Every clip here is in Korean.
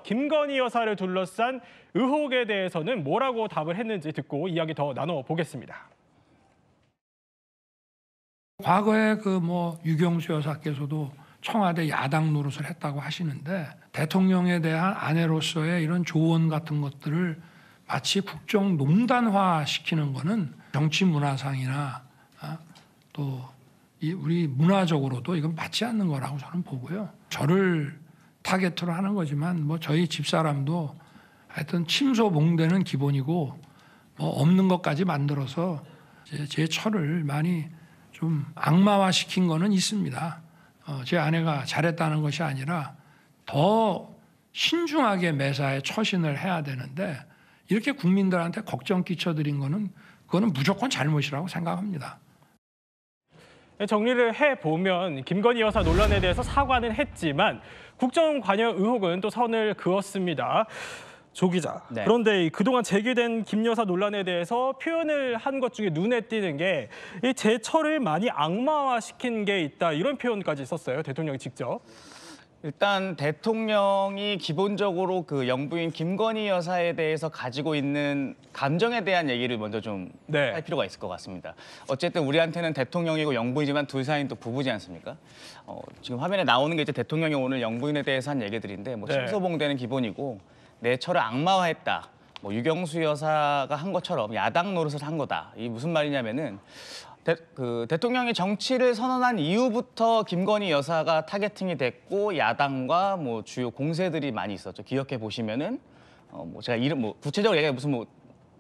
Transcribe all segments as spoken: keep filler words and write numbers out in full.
김건희 여사를 둘러싼 의혹에 대해서는 뭐라고 답을 했는지 듣고 이야기 더 나눠보겠습니다. 과거에 그 뭐 유경수 여사께서도 청와대 야당 노릇을 했다고 하시는데 대통령에 대한 아내로서의 이런 조언 같은 것들을 마치 국정농단화 시키는 거는 정치 문화상이나 또 우리 문화적으로도 이건 맞지 않는 거라고 저는 보고요. 저를 타겟으로 하는 거지만 뭐 저희 집사람도 하여튼 침소봉대는 기본이고 뭐 없는 것까지 만들어서 제, 제 처를 많이 좀 악마화 시킨 거는 있습니다. 어, 제 아내가 잘했다는 것이 아니라 더 신중하게 매사에 처신을 해야 되는데 이렇게 국민들한테 걱정 끼쳐드린 거는 그거는 무조건 잘못이라고 생각합니다. 정리를 해보면 김건희 여사 논란에 대해서 사과는 했지만 국정 관여 의혹은 또 선을 그었습니다. 조 기자, 네. 그런데 그동안 제기된 김 여사 논란에 대해서 표현을 한 것 중에 눈에 띄는 게 이 제 처를 많이 악마화시킨 게 있다, 이런 표현까지 썼어요, 대통령이 직접. 일단 대통령이 기본적으로 그 영부인 김건희 여사에 대해서 가지고 있는 감정에 대한 얘기를 먼저 좀 할 네. 필요가 있을 것 같습니다. 어쨌든 우리한테는 대통령이고 영부인이지만 둘 사이는 또 부부지 않습니까? 어, 지금 화면에 나오는 게 이제 대통령이 오늘 영부인에 대해서 한 얘기들인데 뭐 네. 침소봉대는 기본이고 내 처를 악마화했다. 뭐 유경수 여사가 한 것처럼 야당 노릇을 한 거다. 이게 무슨 말이냐면은 대, 그 대통령이 정치를 선언한 이후부터 김건희 여사가 타겟팅이 됐고 야당과 뭐 주요 공세들이 많이 있었죠. 기억해 보시면은 어 뭐 제가 이름 뭐 구체적으로 얘기해 무슨 뭐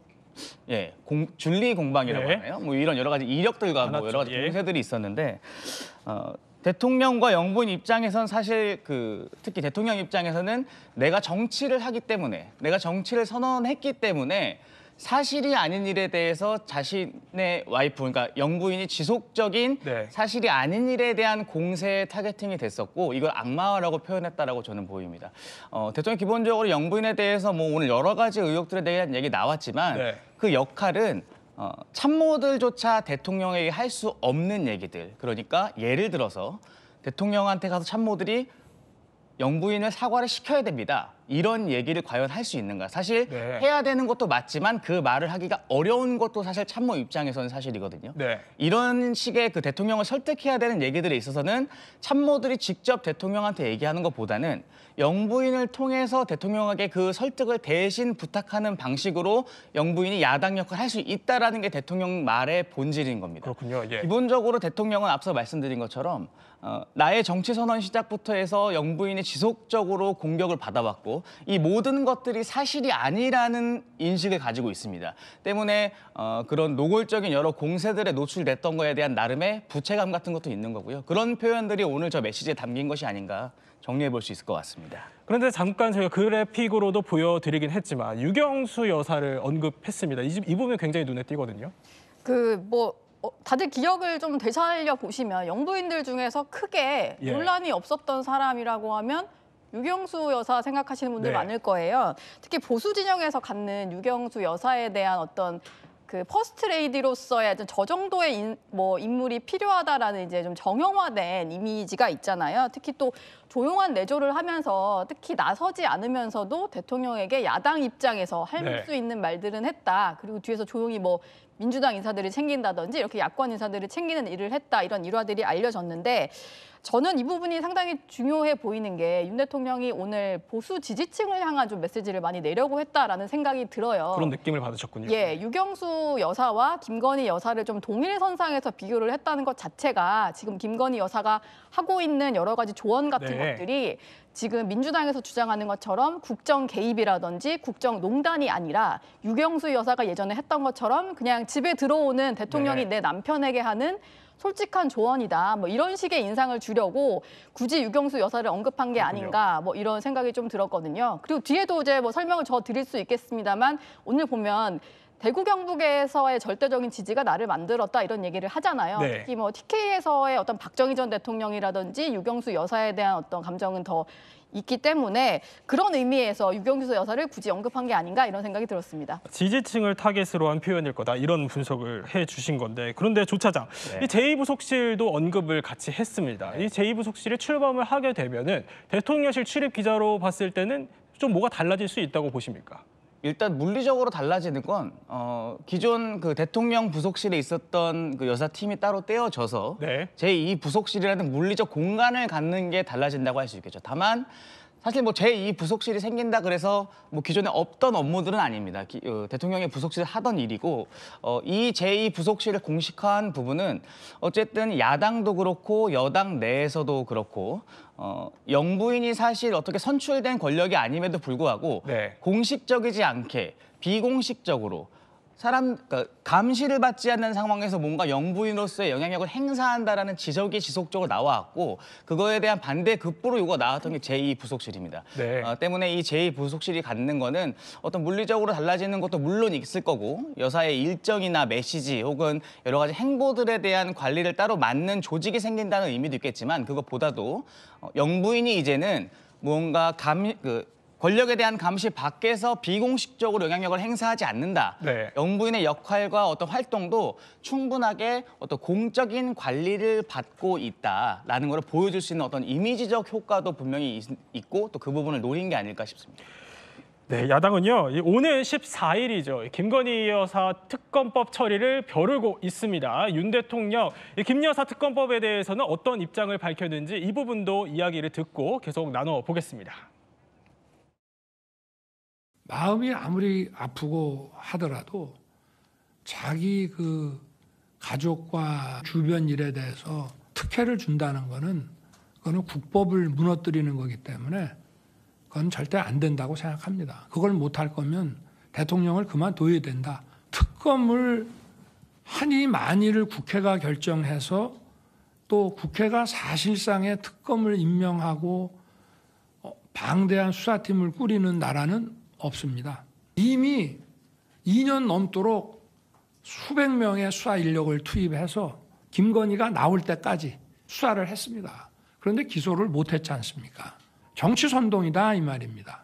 예, 공, 준리 공방이라고 네. 하나요? 뭐 이런 여러 가지 이력들과 뭐 많았죠. 여러 가지 예. 공세들이 있었는데 어, 대통령과 영부인 입장에선 사실 그 특히 대통령 입장에서는 내가 정치를 하기 때문에 내가 정치를 선언했기 때문에 사실이 아닌 일에 대해서 자신의 와이프, 그러니까 영부인이 지속적인 네. 사실이 아닌 일에 대한 공세에 타겟팅이 됐었고 이걸 악마화라고 표현했다라고 저는 보입니다. 어, 대통령 기본적으로 영부인에 대해서 뭐 오늘 여러 가지 의혹들에 대한 얘기 나왔지만 네. 그 역할은 어, 참모들조차 대통령에게 할 수 없는 얘기들. 그러니까 예를 들어서 대통령한테 가서 참모들이 영부인을 사과를 시켜야 됩니다. 이런 얘기를 과연 할 수 있는가? 사실 네. 해야 되는 것도 맞지만 그 말을 하기가 어려운 것도 사실 참모 입장에서는 사실이거든요. 네. 이런 식의 그 대통령을 설득해야 되는 얘기들에 있어서는 참모들이 직접 대통령한테 얘기하는 것보다는 영부인을 통해서 대통령에게 그 설득을 대신 부탁하는 방식으로 영부인이 야당 역할을 할 수 있다라는 게 대통령 말의 본질인 겁니다. 그렇군요. 예. 기본적으로 대통령은 앞서 말씀드린 것처럼 어, 나의 정치 선언 시작부터 해서 영부인이 지속적으로 공격을 받아왔고 이 모든 것들이 사실이 아니라는 인식을 가지고 있습니다. 때문에 어, 그런 노골적인 여러 공세들에 노출됐던 거에 대한 나름의 부채감 같은 것도 있는 거고요. 그런 표현들이 오늘 저 메시지에 담긴 것이 아닌가 정리해 볼 수 있을 것 같습니다. 그런데 잠깐 저희가 그래픽으로도 보여드리긴 했지만 유경수 여사를 언급했습니다. 이, 이 부분이 굉장히 눈에 띄거든요. 그 뭐 어, 다들 기억을 좀 되살려 보시면 영부인들 중에서 크게 예. 논란이 없었던 사람이라고 하면 유경수 여사 생각하시는 분들 네. 많을 거예요. 특히 보수 진영에서 갖는 유경수 여사에 대한 어떤 그 퍼스트 레이디로서의 저 정도의 인, 뭐 인물이 필요하다라는 이제 좀 정형화된 이미지가 있잖아요. 특히 또 조용한 내조를 하면서 특히 나서지 않으면서도 대통령에게 야당 입장에서 할 수 네. 있는 말들은 했다. 그리고 뒤에서 조용히 뭐 민주당 인사들을 챙긴다든지 이렇게 야권 인사들을 챙기는 일을 했다. 이런 일화들이 알려졌는데 저는 이 부분이 상당히 중요해 보이는 게 윤 대통령이 오늘 보수 지지층을 향한 좀 메시지를 많이 내려고 했다라는 생각이 들어요. 그런 느낌을 받으셨군요. 예, 유경수 여사와 김건희 여사를 좀 동일선상에서 비교를 했다는 것 자체가 지금 김건희 여사가 하고 있는 여러 가지 조언 같은 네. 것들이 지금 민주당에서 주장하는 것처럼 국정 개입이라든지 국정 농단이 아니라 유경수 여사가 예전에 했던 것처럼 그냥 집에 들어오는 대통령이 네. 내 남편에게 하는 솔직한 조언이다. 뭐 이런 식의 인상을 주려고 굳이 유경수 여사를 언급한 게 그렇군요. 아닌가 뭐 이런 생각이 좀 들었거든요. 그리고 뒤에도 이제 뭐 설명을 저 드릴 수 있겠습니다만 오늘 보면 대구 경북에서의 절대적인 지지가 나를 만들었다 이런 얘기를 하잖아요. 네. 특히 뭐 티케이에서의 어떤 박정희 전 대통령이라든지 유경수 여사에 대한 어떤 감정은 더 있기 때문에 그런 의미에서 유경수 여사를 굳이 언급한 게 아닌가 이런 생각이 들었습니다. 지지층을 타겟으로 한 표현일 거다, 이런 분석을 해주신 건데, 그런데 조 차장, 네. 이 제이 부속실도 언급을 같이 했습니다. 네. 이 제이 부속실이 출범을 하게 되면은 대통령실 출입 기자로 봤을 때는 좀 뭐가 달라질 수 있다고 보십니까? 일단 물리적으로 달라지는 건 어, 기존 그 대통령 부속실에 있었던 그 여사팀이 따로 떼어져서 네. 제이 부속실이라는 물리적 공간을 갖는 게 달라진다고 할 수 있겠죠. 다만 사실 뭐 제이 부속실이 생긴다 그래서 뭐 기존에 없던 업무들은 아닙니다. 기, 어, 대통령의 부속실을 하던 일이고 어, 이 제이 부속실을 공식화한 부분은 어쨌든 야당도 그렇고 여당 내에서도 그렇고 어, 영부인이 사실 어떻게 선출된 권력이 아님에도 불구하고 네. 공식적이지 않게 비공식적으로 사람 그러니까 감시를 받지 않는 상황에서 뭔가 영부인으로서의 영향력을 행사한다라는 지적이 지속적으로 나와왔고 그거에 대한 반대 급부로 요구가 나왔던 게 제이 부속실입니다. 네. 어, 때문에 이 제이 부속실이 갖는 거는 어떤 물리적으로 달라지는 것도 물론 있을 거고 여사의 일정이나 메시지 혹은 여러 가지 행보들에 대한 관리를 따로 맡는 조직이 생긴다는 의미도 있겠지만 그것보다도 어, 영부인이 이제는 뭔가 감 그 권력에 대한 감시 밖에서 비공식적으로 영향력을 행사하지 않는다. 네. 영부인의 역할과 어떤 활동도 충분하게 어떤 공적인 관리를 받고 있다라는 걸 보여줄 수 있는 어떤 이미지적 효과도 분명히 있, 있고 또 그 부분을 노린 게 아닐까 싶습니다. 네, 야당은요. 이 오늘 십사 일이죠. 김건희 여사 특검법 처리를 벼르고 있습니다. 윤 대통령 이 김 여사 특검법에 대해서는 어떤 입장을 밝혔는지 이 부분도 이야기를 듣고 계속 나눠보겠습니다. 마음이 아무리 아프고 하더라도 자기 그 가족과 주변 일에 대해서 특혜를 준다는 거는 그거는 국법을 무너뜨리는 거기 때문에 그건 절대 안 된다고 생각합니다. 그걸 못할 거면 대통령을 그만둬야 된다. 특검을 하니 마니를 국회가 결정해서 또 국회가 사실상의 특검을 임명하고 방대한 수사팀을 꾸리는 나라는 없습니다. 이미 이 년 넘도록 수백 명의 수사 인력을 투입해서 김건희가 나올 때까지 수사를 했습니다. 그런데 기소를 못했지 않습니까? 정치 선동이다 이 말입니다.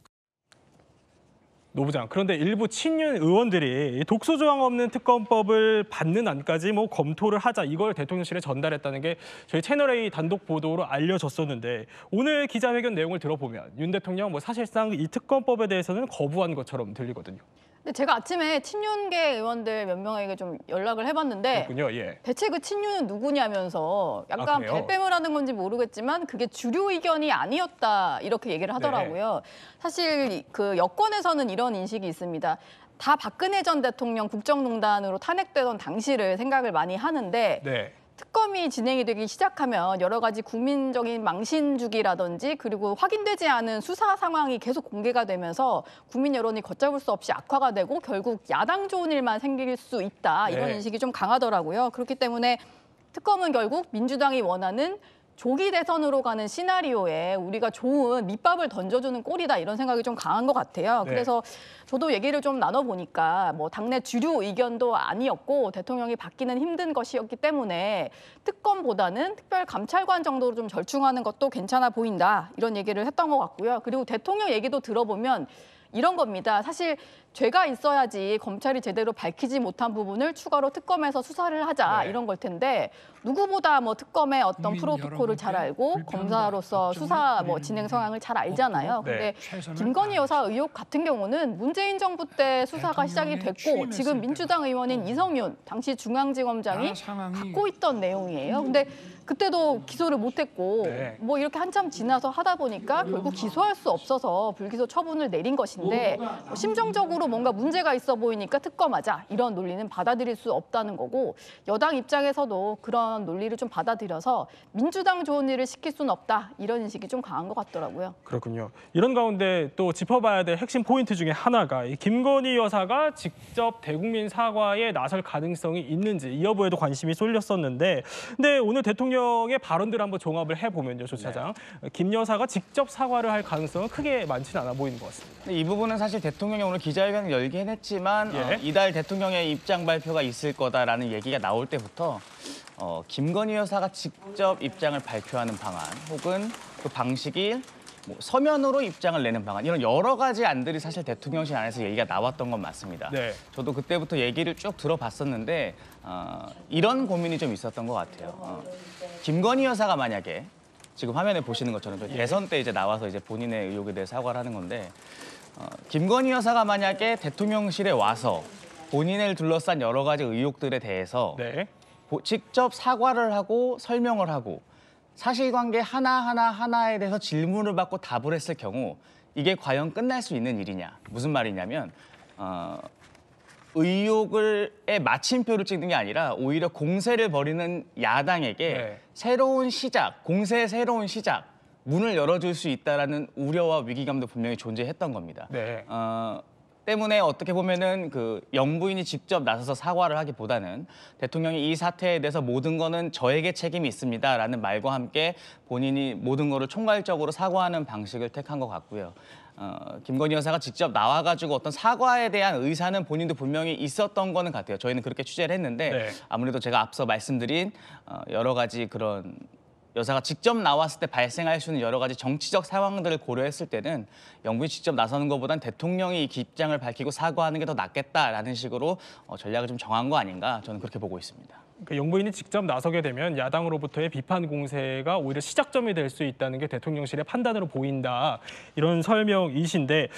노부장, 그런데 일부 친윤 의원들이 독소 조항 없는 특검법을 받는 안까지 뭐 검토를 하자 이걸 대통령실에 전달했다는 게 저희 채널A 단독 보도로 알려졌었는데 오늘 기자회견 내용을 들어보면 윤 대통령 뭐 사실상 이 특검법에 대해서는 거부한 것처럼 들리거든요. 근데 제가 아침에 친윤계 의원들 몇 명에게 좀 연락을 해봤는데 그렇군요. 예. 대체 그 친윤은 누구냐면서 아, 약간 그래요? 발뺌을 하는 건지 모르겠지만 그게 주류 의견이 아니었다 이렇게 얘기를 하더라고요. 네. 사실 그 여권에서는 이런 인식이 있습니다. 다 박근혜 전 대통령 국정농단으로 탄핵되던 당시를 생각을 많이 하는데 네. 특검이 진행이 되기 시작하면 여러 가지 국민적인 망신 주기라든지 그리고 확인되지 않은 수사 상황이 계속 공개가 되면서 국민 여론이 걷잡을 수 없이 악화가 되고 결국 야당 좋은 일만 생길 수 있다 이런 네. 인식이 좀 강하더라고요. 그렇기 때문에 특검은 결국 민주당이 원하는 조기 대선으로 가는 시나리오에 우리가 좋은 밑밥을 던져주는 꼴이다 이런 생각이 좀 강한 것 같아요. 네. 그래서 저도 얘기를 좀 나눠보니까 뭐 당내 주류 의견도 아니었고 대통령이 받기는 힘든 것이었기 때문에 특검보다는 특별감찰관 정도로 좀 절충하는 것도 괜찮아 보인다 이런 얘기를 했던 것 같고요. 그리고 대통령 얘기도 들어보면 이런 겁니다. 사실 죄가 있어야지 검찰이 제대로 밝히지 못한 부분을 추가로 특검에서 수사를 하자 네. 이런 걸 텐데 누구보다 뭐 특검의 어떤 국민 프로토콜을 잘 여러분께 알고 불편과 검사로서 걱정을 수사 뭐 드리는 진행 상황을 잘 알잖아요. 없도록 근데 최선을 김건희 여사 다하겠습니다. 의혹 같은 경우는 문재인 정부 때 수사가 시작이 대통령이 됐고 취임했을 지금 민주당 때가 의원인 또 이성윤 당시 중앙지검장이 나라 상황이 갖고 있던 내용이에요. 근데 그때도 기소를 못했고 네. 뭐 이렇게 한참 지나서 하다 보니까 결국 기소할 수 없어서 불기소 처분을 내린 것인데 뭐 심정적으로 뭔가 문제가 있어 보이니까 특검하자 이런 논리는 받아들일 수 없다는 거고 여당 입장에서도 그런 논리를 좀 받아들여서 민주당 좋은 일을 시킬 수는 없다 이런 인식이 좀 강한 것 같더라고요. 그렇군요. 이런 가운데 또 짚어봐야 될 핵심 포인트 중에 하나가 이 김건희 여사가 직접 대국민 사과에 나설 가능성이 있는지 이 여부에도 관심이 쏠렸었는데 근데 오늘 대통령의 발언들을 한번 종합을 해보면요. 조 차장. 네. 김 여사가 직접 사과를 할 가능성은 크게 많지는 않아 보이는 것 같습니다. 이 부분은 사실 대통령이 오늘 기자회견을 열긴 했지만 예. 어, 이달 대통령의 입장 발표가 있을 거다라는 얘기가 나올 때부터 어, 김건희 여사가 직접 입장을 발표하는 방안 혹은 그 방식이 뭐 서면으로 입장을 내는 방안 이런 여러 가지 안들이 사실 대통령실 안에서 얘기가 나왔던 건 맞습니다. 네. 저도 그때부터 얘기를 쭉 들어봤었는데 어, 이런 고민이 좀 있었던 것 같아요. 어, 김건희 여사가 만약에 지금 화면에 보시는 것처럼 저희 대선 때 이제 나와서 이제 본인의 의혹에 대해 사과를 하는 건데 어, 김건희 여사가 만약에 대통령실에 와서 본인을 둘러싼 여러 가지 의혹들에 대해서 네. 보- 직접 사과를 하고 설명을 하고 사실관계 하나하나 하나에 대해서 질문을 받고 답을 했을 경우 이게 과연 끝날 수 있는 일이냐. 무슨 말이냐면 어, 의혹을에 마침표를 찍는 게 아니라 오히려 공세를 벌이는 야당에게 네. 새로운 시작, 공세의 새로운 시작, 문을 열어줄 수 있다라는 우려와 위기감도 분명히 존재했던 겁니다. 네. 어, 때문에 어떻게 보면은 그 영부인이 직접 나서서 사과를 하기보다는 대통령이 이 사태에 대해서 모든 거는 저에게 책임이 있습니다라는 말과 함께 본인이 모든 거를 총괄적으로 사과하는 방식을 택한 것 같고요. 어, 김건희 여사가 직접 나와가지고 어떤 사과에 대한 의사는 본인도 분명히 있었던 거는 같아요. 저희는 그렇게 취재를 했는데 네. 아무래도 제가 앞서 말씀드린 어, 여러 가지 그런 여사가 직접 나왔을 때 발생할 수 있는 여러 가지 정치적 상황들을 고려했을 때는 영부인이 직접 나서는 것보단 대통령이 이 입장을 밝히고 사과하는 게 더 낫겠다라는 식으로 어, 전략을 좀 정한 거 아닌가 저는 그렇게 보고 있습니다. 그 영부인이 직접 나서게 되면 야당으로부터의 비판 공세가 오히려 시작점이 될 수 있다는 게 대통령실의 판단으로 보인다. 이런 설명이신데